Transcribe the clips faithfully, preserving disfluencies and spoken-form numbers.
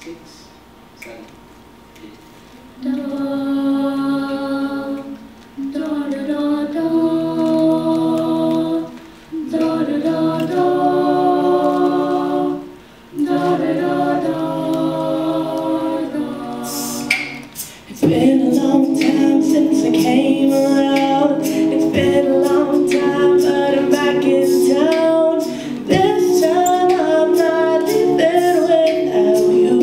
six, seven, eight. Da, da, da, da, da, da, da, da, da, da, da, da, da, da. It's been a long time since I came around. It's been a long time, but I'm back in town. This time I'm not leaving without you.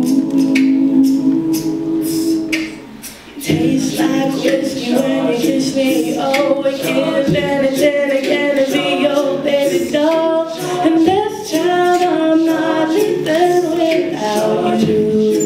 Tastes like whiskey when you kiss me. Oh, again and again, again to be your baby doll. And this time I'm not leaving without you.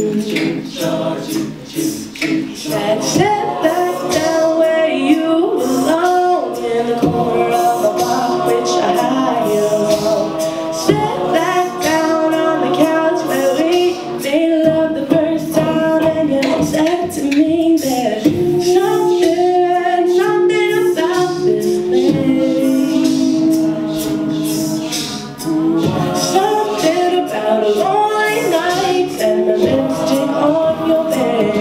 Said, sit back down where you belong, in the corner of the bar, which I hire. Sit back down on the couch where we made love the first time, and you said to me there's something, something about this place. Something about a lonely night and the lipstick on your face.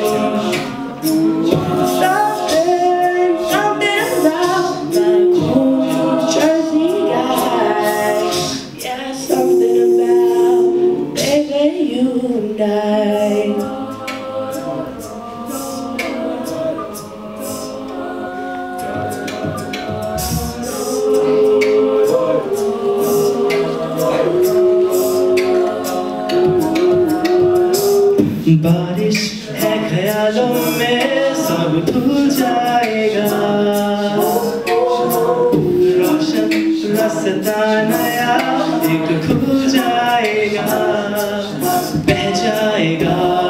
Something, something about my cool New Jersey guy. Yeah, something about, baby, you and I. बारिश है ख्यालों में सब भूल जाएगा रोशन रास्ता नया एक खुल जाएगा बह जाएगा